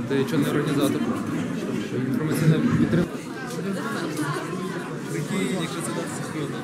ти чого не організатор? Інформаційна підтримка. Прикинь, якщо це так схвилено.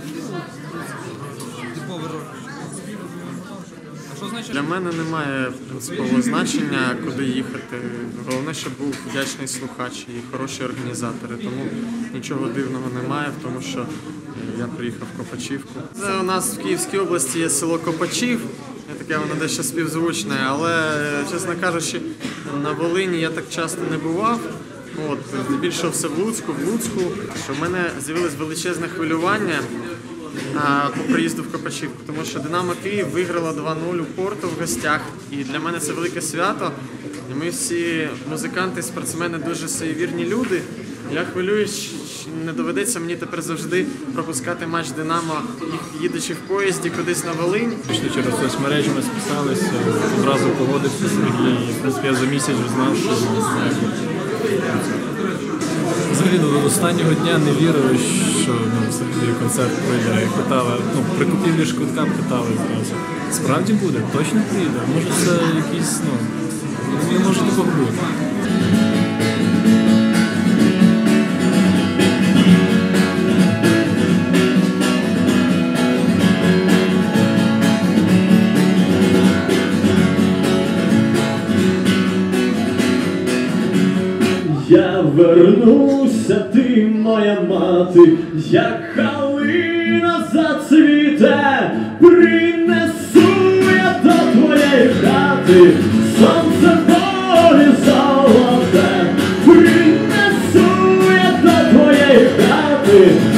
Типовий рок. А що значить? Для мене немає принципового значення, куди їхати. Головне, щоб був вдячний слухач і хороші організатори. Тому нічого дивного немає в тому, що я приїхав в Копачівку. У нас в Київській області є село Копачів. Таке воно дещо співзвучне, але, чесно кажучи, на Волині я так часто не бував. Здебільшого все в Луцьку, що в мене з'явилось величезне хвилювання по приїзду в Копачівку, тому що Динамо Київ виграла 2-0 у Порту в гостях, і для мене це велике свято. І ми всі музиканти, спортсмени, дуже суєвірні люди. Я хвилююсь, не доведеться мені тепер завжди пропускати матч Динамо, їдучи в поїзді кудись на Волинь. Через соцмережі ми списалися, одразу погодився Сергій, і, в принципі, я за місяць вже знав, що взагалі до останнього дня не вірив, що концерт пройде. Питали, при купівлі ж квитка питали зразу. Справді буде? Точно приїде? Може це якийсь, не може такого бути. Я вернуся, ти моя мати, як калина зацвіте, принесу я до твоєї хати сонце полі золоте, принесу я до твоєї хати